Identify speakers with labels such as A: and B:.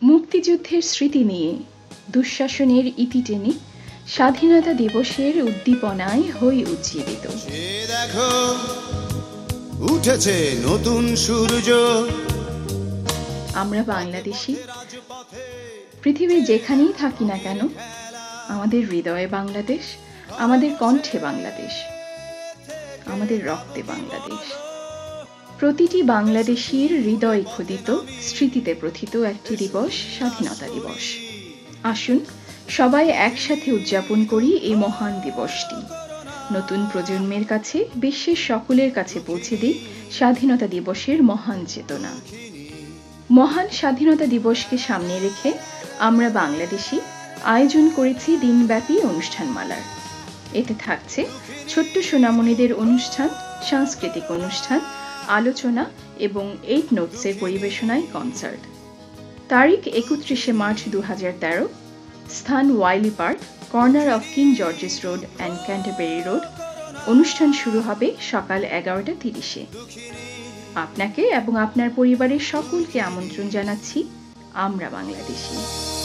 A: মুক্তিযুদ্ধের স্মৃতি নিয়ে দুঃশাসনের ইতি টেনে স্বাধীনতা দিবসের উদ্দীপনায় হই উজ্জীবিত।
B: দেখো উঠেছে নতুন সূর্য।
A: আমরা বাংলাদেশী, পৃথিবীর যেখানেই থাকি না কেন আমাদের হৃদয়ে বাংলাদেশ, আমাদের কণ্ঠে বাংলাদেশ, আমাদের রক্তে বাংলাদেশ। প্রতিটি বাংলাদেশীর হৃদয় খোদিত, স্মৃতিতে প্রথিত একটি দিবস স্বাধীনতা দিবস। আসুন সবাই একসাথে উদযাপন করি এই মহান দিবসটি। নতুন প্রজন্মের কাছে, বিশ্বের সকলের কাছে পৌঁছে দিই স্বাধীনতা দিবসের মহান চেতনা। মহান স্বাধীনতা দিবসকে সামনে রেখে আমরা বাংলাদেশী আয়োজন করেছি দিনব্যাপী অনুষ্ঠানমালার। এতে থাকছে ছোট্ট সোনামণিদের অনুষ্ঠান, সাংস্কৃতিক অনুষ্ঠান, আলোচনা এবং 8 নোটসের পরিবেশনায় কনসার্ট। তারিখ 31শে মার্চ 2013, স্থান Wiley Park, corner of King Georges Road and Canterbury Road. অনুষ্ঠান শুরু হবে সকাল 11:30-এ। আপনাকে এবং আপনার পরিবারের সকলকে আমন্ত্রণ জানাচ্ছি আমরা বাংলাদেশী।